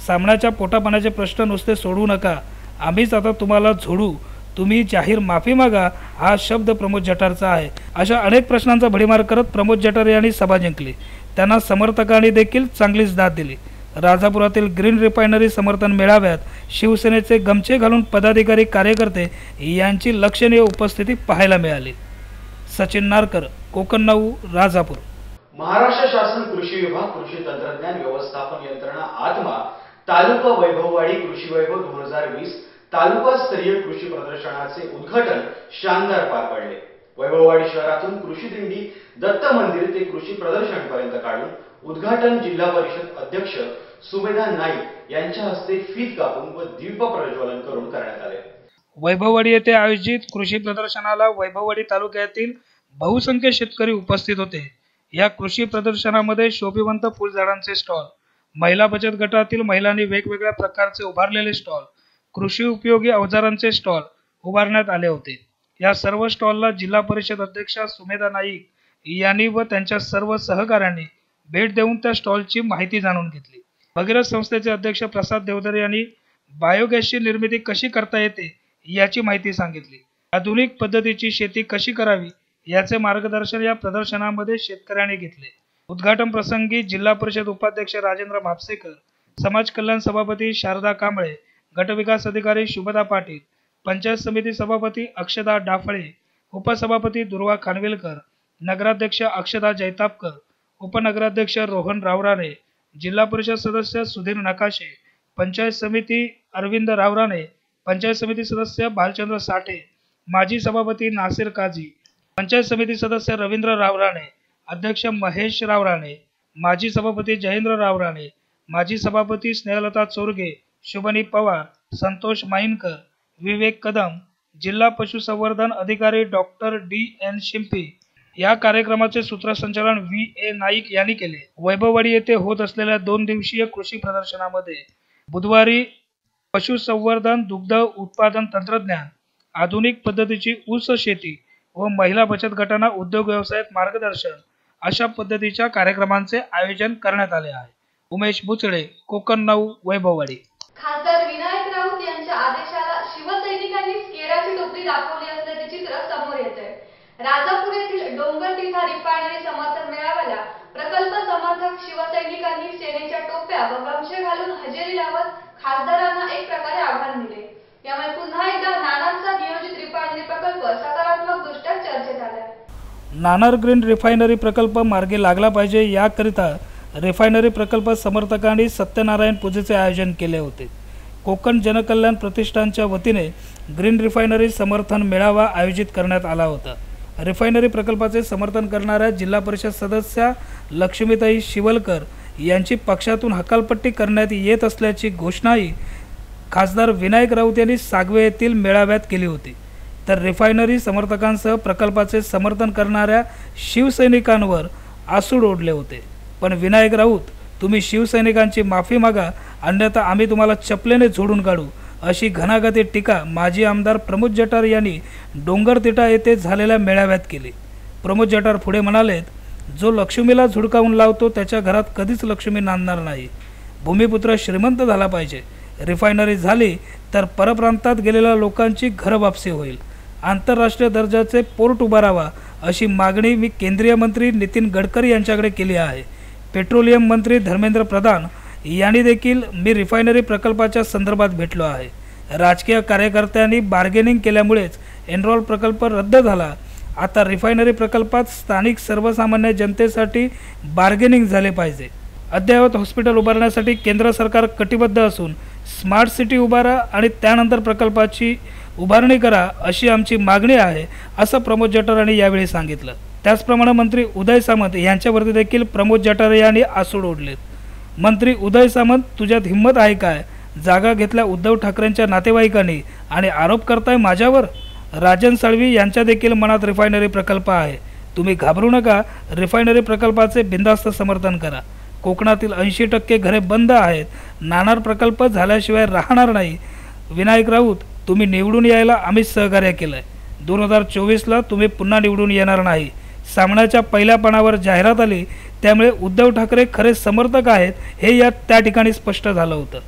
सामन्याच्या पोटापाण्याचे प्रश्न नुसते सोडवू नका, आम्हीच आता तुम्हाला झोडू, तुम्ही जाहीर माफी मागा, हा शब्द प्रमोद जठारचा आहे. अशा अनेक प्रश्नांचा भडीमार करत प्रमोद जठार यांनी सभा जिंकली. त्यांना समर्थकांनी देखील चांगलीच दाद दिली. राजापुरातील ग्रीन रिफायनरी समर्थन मेळाव्यात शिवसेनेचे गमछे घालून पदाधिकारी कार्यकर्ते यांची लक्षणीय उपस्थिती पाहायला मिळाली. सचिन नारकर, कोकण नऊ, राजापूर. महाराष्ट्र शासन कृषी विभाग कृषी तंत्रज्ञान व्यवस्थापन यंत्रणा आत्मा तालुका वैभववाडी कृषी वैभव दोन हजार वीस तालुका स्तरीय कृषी प्रदर्शनाचे उद्घाटन शानदार पार पडले. वैभववाडी शहरातून कृषी दिंडी दत्त मंदिर ते कृषी प्रदर्शन पर्यंत काढून उद्घाटन जिल्हा परिषद अध्यक्ष सुमेधा नाईक यांच्या हस्ते फीत कापून व दीप प्रज्वलन करून करण्यात आले. वैभववाडी येथे आयोजित कृषी प्रदर्शनाला वैभववाडी तालुक्यातील बहुसंख्य शेतकरी उपस्थित होते. या कृषी प्रदर्शनामध्ये शोभिवंत फुलझाडांचे स्टॉल, महिला बचत गटातील महिलांनी वेगवेगळ्या प्रकारचे उभारलेले स्टॉल, कृषी उपयोगी अवजारांचे स्टॉल उभारण्यात आले होते. या सर्व स्टॉलला जिल्हा परिषद अध्यक्षा सुमेधा नाईक यांनी व त्यांच्या सर्व सहकाऱ्यांनी भेट देऊन त्या स्टॉलची माहिती जाणून घेतली. भगीरथ संस्थेचे अध्यक्ष प्रसाद देवधर यांनी बायोगॅसची निर्मिती कशी करता येते याची माहिती सांगितली. आधुनिक पद्धतीची शेती कशी करावी याचे मार्गदर्शन या प्रदर्शनामध्ये शेतकऱ्यांनी घेतले. उद्घाटन प्रसंगी जिल्हा परिषद उपाध्यक्ष राजेंद्र म्हापसेकर, समाज कल्याण सभापती शारदा कांबळे, गटविकास अधिकारी शुभदा पाटील, पंचायत समिती सभापती अक्षदा डाफळे, उपसभापती दुर्वा खानविलकर, नगराध्यक्ष अक्षदा जैतापकर, उपनगराध्यक्ष रोहन रावराणे, जिल्हा परिषद सदस्य सुधीर नकाशे, पंचायत समिती अरविंद रावराणे, पंचायत समिती सदस्य भालचंद्र साठे, माजी सभापती नासिर काझी, पंचायत समिती सदस्य रवींद्र रावराणे, अध्यक्ष महेश रावराणे, माजी सभापती जयेंद्र रावराणे, माजी सभापती स्नेहलता चोरगे, शुभनी पवार, संतोष माईनकर, विवेक कदम, जिल्हा पशुसंवर्धन अधिकारी डॉक्टर डी एन शिंपी. या कार्यक्रमाचे सूत्रसंचालन व्ही ए नाईक यांनी केले. वैभववाडी येथे होत असलेल्या दोन दिवसीय कृषी प्रदर्शनामध्ये बुधवारी पशुसंवर्धन, दुग्ध उत्पादन तंत्रज्ञान, आधुनिक पद्धतीची ऊस शेती व महिला बचत गटांना उद्योग व्यवसायात मार्गदर्शन अशा पद्धतीच्या कार्यक्रमांचे आयोजन करण्यात आले आहे. उमेश बुचडे, कोकण नऊ, वैभववाडी. खासदार विनायक राऊत यांच्या आदेशाला शिवसैनिकांनी स्केराची टोपली दाखवली असल्याचे चित्र समोर येते. राजापूर येथील डोंगर तिठा रिफायनरी समर्थन मेळाव्याला प्रकल्प समर्थक शिवसैनिकांनी सेनेच्या टोप्या व गमछे घालून हजेरी लावत खासदारांना एक प्रकारे आव्हान दिले. यामुळे पुन्हा एकदा नानांचा नियोजित रिफायनरी प्रकल्प सकारात्मक दृष्ट्या चर्चेत आला. नाणार ग्रीन रिफायनरी प्रकल्प मार्गी लागला पाहिजे याकरिता रिफायनरी प्रकल्प समर्थकांनी सत्यनारायण पूजेचे आयोजन केले होते. कोकण जनकल्याण प्रतिष्ठानच्या वतीने ग्रीन रिफायनरी समर्थन मेळावा आयोजित करण्यात आला होता. रिफायनरी प्रकल्पाचे समर्थन करणाऱ्या जिल्हा परिषद सदस्या लक्ष्मीताई शिवलकर यांची पक्षातून हकालपट्टी करण्यात येत असल्याची घोषणाही खासदार विनायक राऊत यांनी सागवे येथील मेळाव्यात केली होती. तर रिफायनरी समर्थकांसह प्रकल्पाचे समर्थन करणाऱ्या शिवसैनिकांवर आसूड ओढले होते. पण विनायक राऊत, तुम्ही शिवसैनिकांची माफी मागा, अन्यथा आम्ही तुम्हाला चपलेने झोडून काढू, अशी घणाघाती टीका माजी आमदार प्रमोद जठार यांनी डोंगरतिठा येथे झालेल्या मेळाव्यात केली. प्रमोद जठार पुढे म्हणालेत, जो लक्ष्मीला झुडकावून लावतो त्याच्या घरात कधीच लक्ष्मी नांदणार नाही. भूमिपुत्र श्रीमंत झाला पाहिजे. रिफायनरी झाली तर परप्रांतात गेलेल्या लोकांची घरवापसी होईल. आंतरराष्ट्रीय दर्जाचे पोर्ट उभारावा अशी मागणी मी केंद्रीय मंत्री नितीन गडकरी यांच्याकडे केली आहे. पेट्रोलियम मंत्री धर्मेंद्र प्रधान यांनी देखील मी रिफायनरी प्रकल्पाच्या संदर्भात भेटलो आहे. राजकीय कार्यकर्त्यांनी बार्गेनिंग केल्यामुळेच एनरॉल प्रकल्प रद्द झाला. आता रिफायनरी प्रकल्पात स्थानिक सर्वसामान्य जनतेसाठी बार्गेनिंग झाले पाहिजे. अद्ययावत हॉस्पिटल उभारण्यासाठी केंद्र सरकार कटिबद्ध असून स्मार्ट सिटी उभारा आणि त्यानंतर प्रकल्पाची उभारणी करा अशी आमची मागणी आहे, असं प्रमोद जठार यांनी यावेळी सांगितलं. त्याचप्रमाणे मंत्री उदय सामंत यांच्यावरती देखील प्रमोद जठार यांनी आसूड ओढलेत. मंत्री उदय सामंत, तुझ्यात हिंमत आहे काय? जागा घेतल्या उद्धव ठाकरेंच्या नातेवाईकांनी आणि आरोप करताय माझ्यावर. राजन साळवी यांच्या देखील मनात रिफायनरी प्रकल्प आहे. तुम्ही घाबरू नका. रिफायनरी प्रकल्पाचे बिनधास्त समर्थन करा. कोकणातील ऐंशी टक्के घरे बंद आहेत. नाणार प्रकल्प झाल्याशिवाय राहणार नाही. विनायक राऊत, तुम्ही निवडून यायला आम्ही सहकार्य केलंय. दोन हजार चोवीसला तुम्ही पुन्हा निवडून येणार नाही. सामन्याच्या पहिल्या पानावर जाहिरात आली, त्यामुळे उद्धव ठाकरे खरे समर्थक आहेत हे यात त्या ठिकाणी स्पष्ट झालं होतं.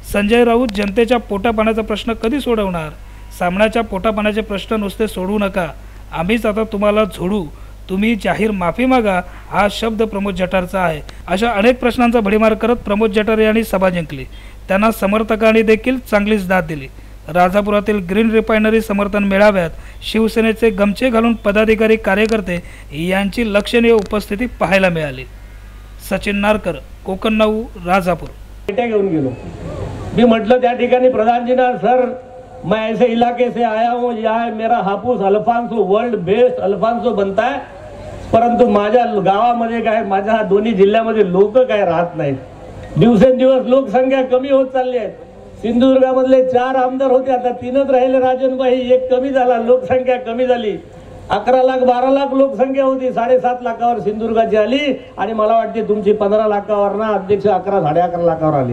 संजय राऊत जनतेच्या पोटापाण्याचा प्रश्न कधी सोडवणार? सामन्याच्या पोटापाण्याचे प्रश्न नुसते सोडवू नका, आम्हीच आता तुम्हाला झोडू, तुम्ही जाहीर माफी मागा, हा शब्द प्रमोद जठारचा आहे. अशा अनेक प्रश्नांचा भडीमार करत प्रमोद जठार यांनी सभा जिंकली. त्यांना समर्थकांनी देखील चांगलीच दाद दिली. राजापुरातील ग्रीन रिफायनरी समर्थन मेळाव्यात शिवसेनेचे गमछे घालून पदाधिकारी कार्यकर्ते यांची लक्षणीय उपस्थिती पाहायला मिळाली. सचिन नारकर, कोकण नऊ, राजापूर. घेऊन गेलो. मी म्हटलं त्या ठिकाणी प्रधानजींना, सर मैं ऐसे इलाके से आया हूँ, यहाँ मेरा Hapus Alphonso world best Alphonso बनता है, परंतु माझ्या गावामध्ये काय, माझ्या दोन्ही जिल्ह्यामध्ये लोक काय राहत नाहीत. दिवसेंदिवस लोकसंख्या कमी होत चालली आहे. सिंधुदुर्गामधले चार आमदार होते, आता तीनच राहिले. राजनबाई एक कमी झाला, लोकसंख्या कमी झाली. अकरा लाख बारा लाख लोकसंख्या होती, साडेसात लाखावर सिंधुदुर्गाची आली आणि मला वाटते तुमची पंधरा लाखावर ना अध्यक्ष अकरा साडे अकरा लाखावर आली.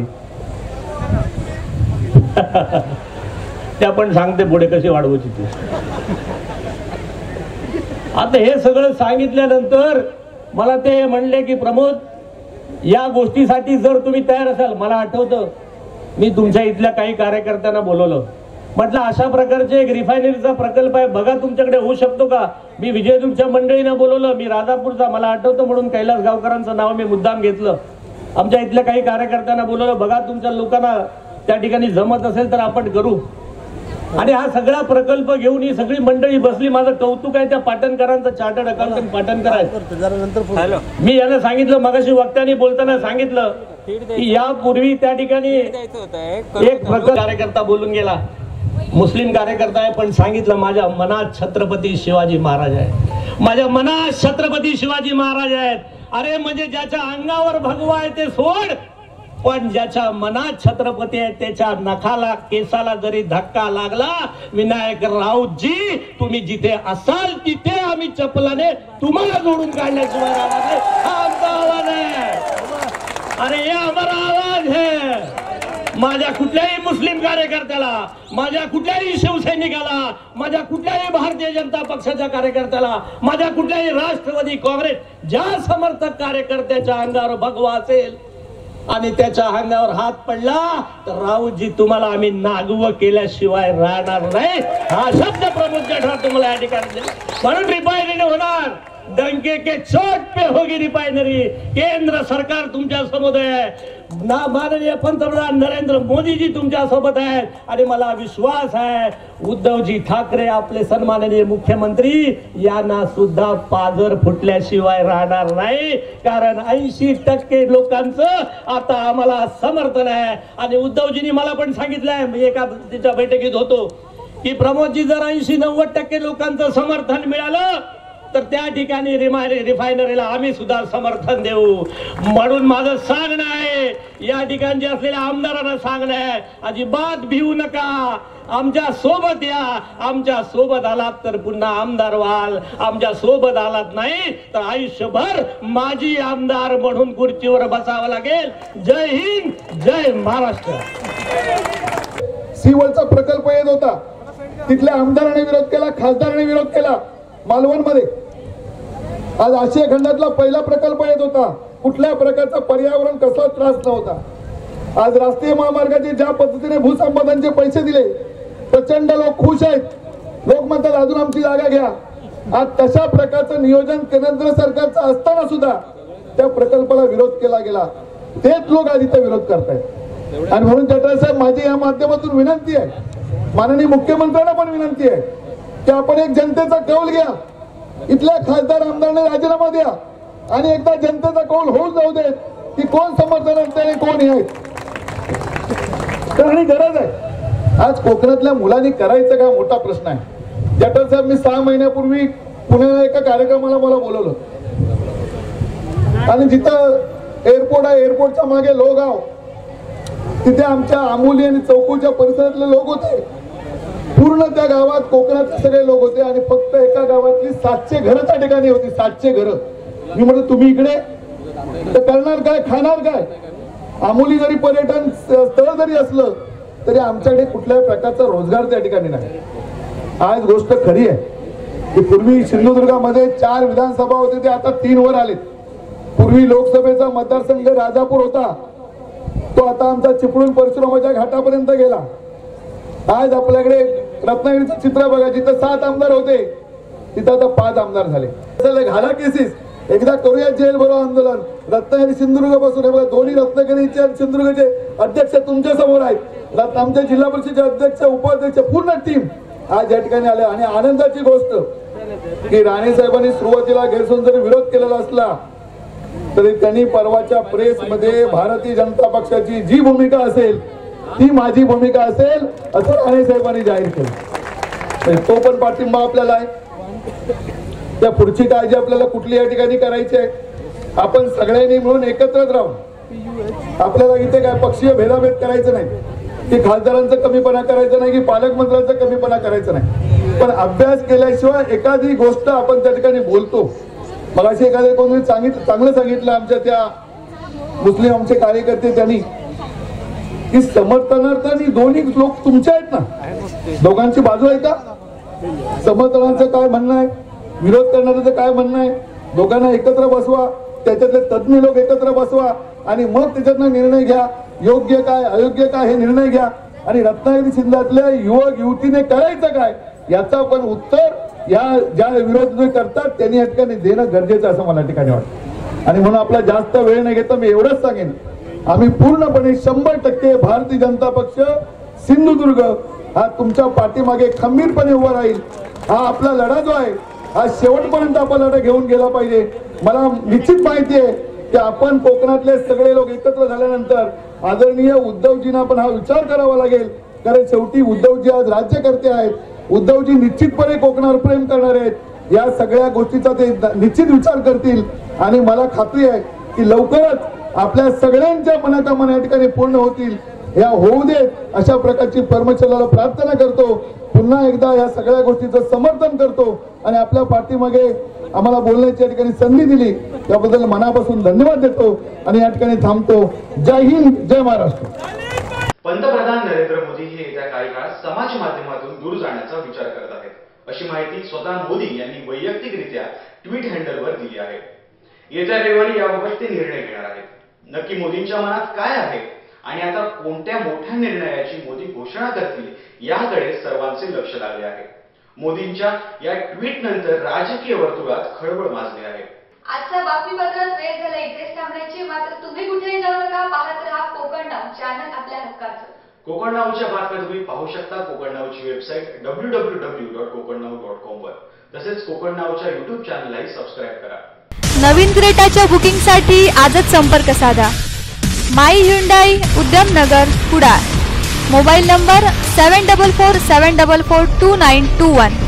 त्या पण सांगते पुढे कशी वाढवायची ती. आता हे सगळं सांगितल्यानंतर मला ते म्हणले की प्रमोद, या गोष्टीसाठी जर तुम्ही तयार असाल, मला आठवतं मी तुमच्या इथल्या काही कार्यकर्त्यांना बोलवलं. म्हटलं अशा प्रकारचे एक रिफायनरीचा प्रकल्प आहे, बघा तुमच्याकडे होऊ शकतो का? मी विजयदुर्गच्या मंडळींना बोलवलं. मी राजापूरचा, मला आठवतं म्हणून कैलास गावकरांचं नाव मी मुद्दाम घेतलं. आमच्या इथल्या काही कार्यकर्त्यांना बोलवलं, बघा तुमच्या लोकांना त्या ठिकाणी जमत असेल तर आपण करू. आणि हा सगळा प्रकल्प घेऊन ही सगळी मंडळी बसली. माझं कौतुक आहे त्या पाटणकरांचं, चार्टर्ड अकाउंटंट पाटणकर आहे. मी यांना सांगितलं, मगाशी वक्त्यांनी बोलताना सांगितलं की यापूर्वी त्या ठिकाणी एक प्रकल्प कार्यकर्ता बोलून गेला, मुस्लिम कार्यकर्ता आहे, पण सांगितलं माझ्या मनात छत्रपती शिवाजी महाराज आहे, माझ्या मनात छत्रपती शिवाजी महाराज आहेत. अरे म्हणजे ज्याच्या अंगावर भगवा आहे ते सोड, पण ज्याच्या मनात छत्रपती आहे त्याच्या नखाला केसाला जरी धक्का लागला, विनायक राऊतजी तुम्ही जिथे असाल तिथे आम्ही चपलाने तुम्हाला जोडून काढल्याशिवाय राहणार नाही. हा आमचा आवाज आहे. अरे हे हमारा आवाज है. माझ्या कुठल्याही मुस्लिम कार्यकर्त्याला, माझ्या कुठल्याही शिवसैनिकाला, माझ्या कुठल्याही भारतीय जनता पक्षाच्या कार्यकर्त्याला, माझ्या कुठल्याही राष्ट्रवादी काँग्रेस ज्या समर्थक कार्यकर्त्याच्या अंगावर भगवा असेल आणि त्याच्या अंगावर हात पडला तर राऊतजी तुम्हाला आम्ही नागव केल्याशिवाय राहणार नाही. हा शब्द प्रमोद जठार तुम्हाला या ठिकाणी म्हणून रिफायनरी होणार. डंके के चोट पे होगी रिफायनरी. केंद्र सरकार तुमच्या सोबत आहे, ना माननीय पंतप्रधान नरेंद्र मोदीजी तुमच्या सोबत आहेत आणि मला विश्वास आहे उद्धवजी ठाकरे आपले सन्माननीय मुख्यमंत्री यांना सुद्धा पाजर फुटल्याशिवाय राहणार नाही. कारण ऐंशी टक्के लोकांचं आता आम्हाला समर्थन आहे. आणि उद्धवजींनी मला पण सांगितलंय, मी एका तिच्या बैठकीत होतो, की प्रमोदजी जर ऐंशी नव्वद टक्के लोकांचं समर्थन मिळालं तर त्या ठिकाणी रिफायनरीला आम्ही सुद्धा समर्थन देऊ. म्हणून माझं सांगणं आहे, या ठिकाणी असलेल्या आमदारांना सांगणं आहे, अजिबात भिवू नका, आमच्या सोबत या. आमच्या सोबत आलात तर पुन्हा आमदार व्हाल, आमच्या सोबत आलात नाही तर आयुष्यभर माजी आमदार म्हणून खुर्चीवर बसावं लागेल. जय हिंद, जय महाराष्ट्र. सीवलचा प्रकल्प येत होता, तिथल्या आमदारांनी विरोध केला, खासदारांनी विरोध केला. मालवणमध्ये आज आशिया खंडातला पहिला प्रकल्प येत होता, कुठल्या प्रकारचा पर्यावरण कसला त्रास नव्हता. आज राष्ट्रीय महामार्गाचे ज्या पद्धतीने भूसंपादनचे पैसे दिले, प्रचंड लोक खुश आहेत. लोक म्हणतात अजून आमची जागा घ्या. आज तशा प्रकारचं नियोजन केंद्र सरकारचं असताना सुद्धा त्या प्रकल्पाला विरोध केला गेला. तेच लोक आज इथं विरोध करतायत. आणि म्हणून जठार साहेब, माझी या माध्यमातून विनंती आहे, माननीय मुख्यमंत्र्यांना पण विनंती आहे की आपण एक जनतेचा कौल घ्या. इथल्या खासदार आमदारांनी राजीनामा द्या आणि एकदा जनतेचा कौल होऊन जाऊ देत की कोण समर्थन असते आणि कोण हे आहेत. तर आणि गरज आहे. आज कोकणातल्या मुलांनी करायचं काय मोठा प्रश्न आहे. जठार साहेब, मी सहा महिन्यापूर्वी पुण्याला एका कार्यक्रमाला मला बोलवलं आणि जिथं एअरपोर्ट आहे, एअरपोर्टच्या मागे लोहगाव, तिथे आमच्या आंबोली आणि चौकूच्या परिसरातले लोक होते. पूर्ण त्या गावात कोकणातले सगळे लोक होते आणि फक्त एका गावातली सातशे घरं त्या ठिकाणी होती. सातशे घरं. मी म्हणतो तुम्ही इकडे तर करणार काय, खाणार काय? आंबोली जरी पर्यटन स्थळ जरी असलं तरी आमच्याकडे कुठल्याही प्रकारचा रोजगार त्या ठिकाणी नाही. आज गोष्ट खरी आहे की पूर्वी सिंधुदुर्गामध्ये चार विधानसभा होते, ते आता तीन वर आलेत. पूर्वी लोकसभेचा मतदारसंघ राजापूर होता, तो आता आमचा चिपळूण परशुरामाच्या घाटापर्यंत गेला. आज आपल्याकडे रत्नागिरीचं चित्र बघा, जिथं सात आमदार होते तिथं आता पाच आमदार झाले. घाला केसीस, एकदा करूया जेल भरो आंदोलन. रत्नागिरी सिंधुदुर्ग पासून हे बघा, दोन्ही रत्नागिरीचे आणि सिंधुदुर्गचे अध्यक्ष तुमच्या समोर आहेत. आमच्या जिल्हा परिषदेचे अध्यक्ष, उपाध्यक्ष, पूर्ण टीम आज या ठिकाणी आले. आणि आनंदाची गोष्ट की राणे साहेबांनी सुरुवातीला गैरसमज जरी विरोध केलेला असला तरी त्यांनी परवाच्या प्रेस मध्ये भारतीय जनता पक्षाची जी भूमिका असेल ती माझी भूमिका असेल असं राणे साहेबांनी जाहीर केलं. तो पण पाठिंबा आपल्याला आहे. त्या पुढची काळजी आपल्याला कुठली या ठिकाणी करायची आहे, आपण सगळ्यांनी मिळून एकत्रच राहू. आपल्याला इथे काय पक्षीय भेदाभेद करायचं नाही, की खासदारांचा कमीपणा करायचा नाही, की पालकमंत्र्यांचा कमीपणा करायचा नाही. पण अभ्यास केल्याशिवाय एखादी गोष्ट आपण त्या ठिकाणी बोलतो. मगाशी एखाद्या कोणी सांगितलं, चांगलं सांगितलं आमच्या त्या मुस्लिम आमचे कार्यकर्ते त्यांनी, की समर्थनार्थाने दोन्ही लोक तुमचे आहेत ना, दोघांची बाजू आहे का? समर्थनाचं काय म्हणणं आहे, विरोध करणाऱ्याचं काय म्हणणं आहे, दोघांना एकत्र बसवा, त्याच्यातले तज्ञ लोक एकत्र बसवा आणि मग त्याच्यातनं निर्णय घ्या. योग्य काय अयोग्य काय हे निर्णय घ्या. आणि रत्नागिरी जिल्ह्यातल्या युवक युवतीने करायचं काय याचा पण उत्तर या ज्या विरोध करतात त्यांनी या ठिकाणी देणं गरजेचं असं मला ठिकाणी वाटतं. आणि म्हणून आपला जास्त वेळ नाही घेता मी एवढंच सांगेन, आम्ही पूर्णपणे शंभर टक्के भारतीय जनता पक्ष सिंधुदुर्ग हा तुमच्या पाठीमागे खंबीरपणे उभा राहील. हा आपला लढा जो आहे हा शेवटपर्यंत आपण लढा घेऊन गेला पाहिजे. मला निश्चित माहिती आहे की आपण कोकणातले सगळे लोक एकत्र झाल्यानंतर आदरणीय उद्धवजींना पण हा विचार करावा लागेल, कारण शेवटी उद्धवजी आज राज्यकर्ते आहेत. उद्धवजी निश्चितपणे कोकणावर प्रेम करणार आहेत. या सगळ्या गोष्टीचा ते निश्चित विचार करतील आणि मला खात्री आहे की लवकरच आपल्या सगळ्यांच्या मनाकामना या ठिकाणी पूर्ण होतील. या होऊ देत अशा प्रकारची परमेश्वराला प्रार्थना करतो. पुन्हा एकदा या सगळ्या गोष्टीचं समर्थन करतो आणि आपल्या पाठीमागे आम्हाला बोलण्याची या ठिकाणी संधी दिली त्याबद्दल मनापासून धन्यवाद देतो आणि या ठिकाणी थांबतो. जय हिंद, जय महाराष्ट्र. पंतप्रधान नरेंद्र मोदी हे येत्या काही काळात समाज माध्यमातून दूर जाण्याचा विचार करत आहेत, अशी माहिती स्वतः मोदी यांनी वैयक्तिकरित्या ट्विट हँडलवर दिली आहे. येत्या रविवारी याबाबत ते निर्णय घेणार आहेत. नक्की मोदींच्या मनात काय आहे आणि आता कोणत्या मोठ्या निर्णयाची मोदी घोषणा करतील याकडे सर्वांचे लक्ष लागले आहे. मोदींच्या या ट्विट नंतर राजकीय वर्तुळात खळबळ माजली आहे. आजच्या बातमीपत्रात वेळ झाला इथेच थांबण्याची, मात्र तुम्ही कुठेही जाऊ नका, पाहत रहा कोकण नाव चॅनल आपल्या हक्काचं. कोकण नावच्या बातम्या तुम्ही पाहू शकता कोकण नावची website W W W dot Konkan Nav dot com वर. तसेच कोकण नावच्या युट्यूब चॅनललाही सबस्क्राईब करा. नवीन क्रेटाच्या बुकिंगसाठी आजच संपर्क साधा. My Hyundai Udyamnagar Kudal. Mobile number seven double four seven double four two nine two one.